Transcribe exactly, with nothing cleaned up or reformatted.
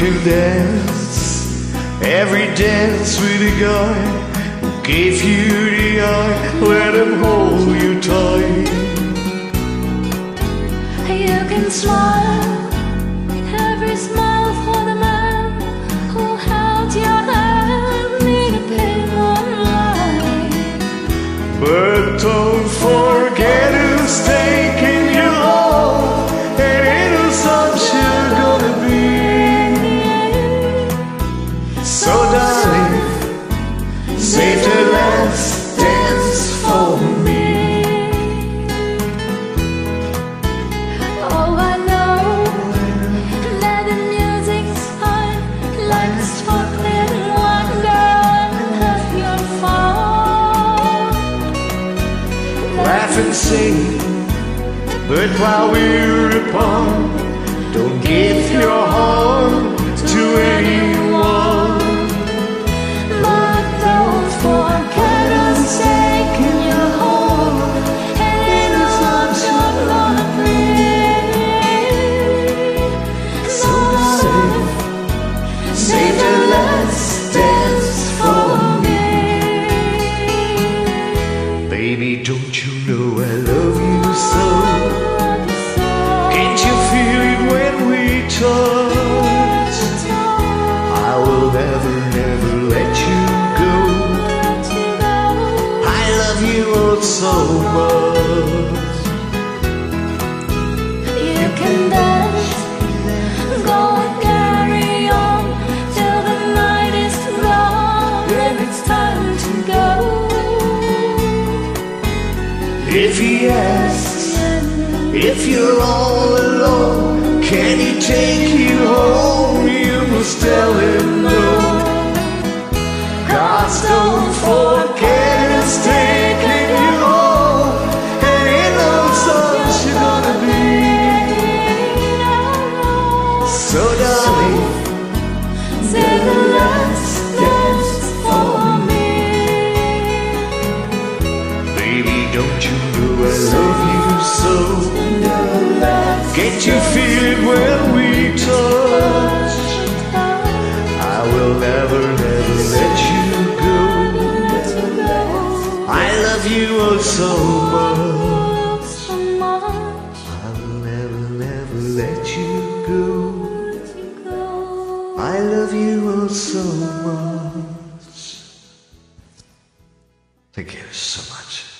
can dance every dance with a guy who gave you the eye. Let him hold you tight. You can smile every smile for the man who held your hand in a pale moonlight. But don't forget who's taking you home, and innocent you're gonna be. So darling, save the last dance for me. Oh, I know that the music's fine, like a sparkling wonder and have your fun. Laugh and sing, but while we're apart, don't give your heart to anyone. But don't forget who's taking you home, and innocent you're gonna be. So darling, save the last dance for me. Baby, don't you know I love you so? Can't you feel it when we touch? I will never, never let you go. I love you all so much. You can dance, go and carry on till the night is gone and it's time to go. If he asks if you're all alone, can he take you home? You must tell him no. 'Cause don't forget it's taking you home, and he knows what you're gonna be. So darling, Save the last dance for me. baby, don't you know I love you so? Can't you feel it when we touch? I will never, never let you go. I love you all so much. I will never, never let you go. I love you all so much. Thank you so much.